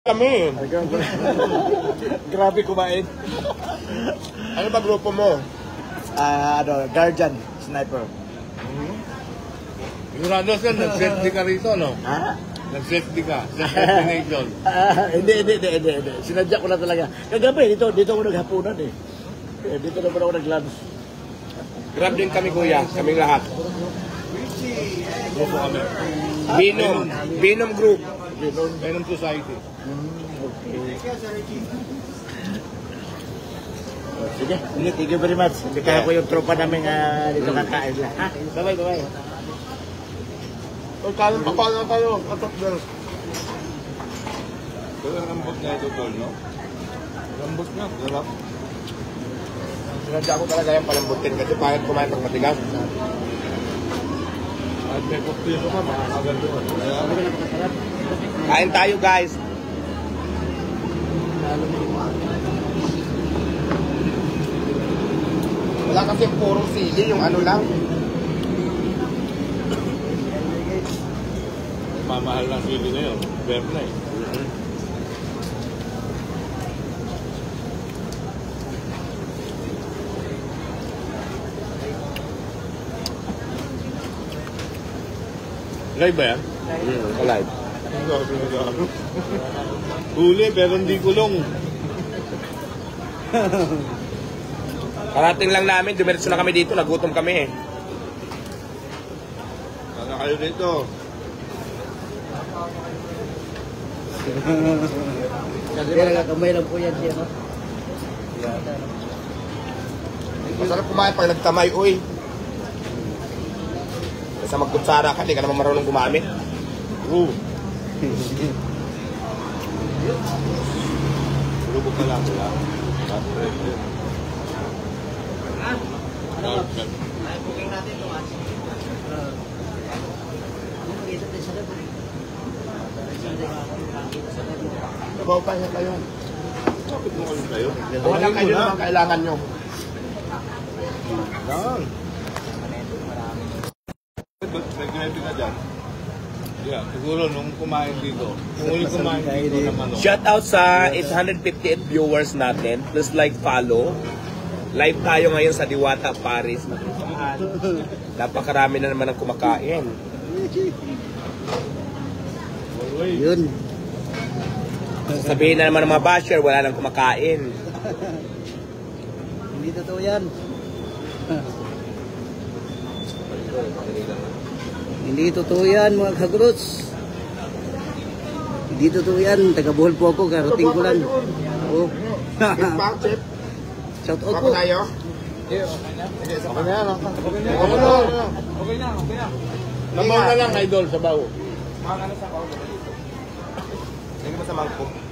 Kami. Grabe kumain. Ano ba grupo mo? Guardian, sniper. Sigurado sir, nag-safety ka rito, no? Ha? Nag-safety ka sa destination. Hindi. Sinadya ko na talaga. Kagabi, dito ako naghapunan eh. Dito na ako nag-lunch. Grab din kami kuya, kaming lahat. Grupo kami. Binom Group. Venom Society. Sige, thank you very much. Hindi kaya ko yung tropa namin dito kakain lang. Ha? Bye-bye. Kanin pa na tayo. Atok din. Pero ang lambot na ito, tol, no? Lambot na, sarap. Sinadya ko talaga yung palambutin kasi payat kumain pag matigas. At may kupiso ka, makakagal doon. Kain tayo guys. Wala kasi purong sili, yung ano lang. Mamahal ng sili na yun. Beb na eh. Live ba yan? Alive. Huli pero hindi kulong. Karating lang namin, dumiretso na kami dito, nagutom kami eh. Sana kayo dito. Kamay lang po yan siya, no? Masarap kumain pag nagtamay, uy. Basta magkutsara ka, di ka naman marunong gumamit. Lubog ka lang sila. Sabaw pa niya kayo. Kapit mo kayo kayo. Wala kayo naman kailangan nyo. Yan. Nag-ready ka dyan. Yeah, siguro nung kumain dito. Kung uli kumain dito naman. Shout out sa 858 viewers natin. Please like, follow. Live tayo ngayon sa Diwata, Paris. Napakarami na naman ang kumakain. Yun. Sasabihin na naman ng mga basher, wala nang kumakain. Hindi totoo yan. Hindi totoo yan, mga kagruts. Hindi totoo yan. Taga-Bohol po ako, karating ko lang. Oo. Shout out po. tayo? Okay na yan. Okay na. Sabaw na lang, idol, sabaw. Hindi mo sa mangkok.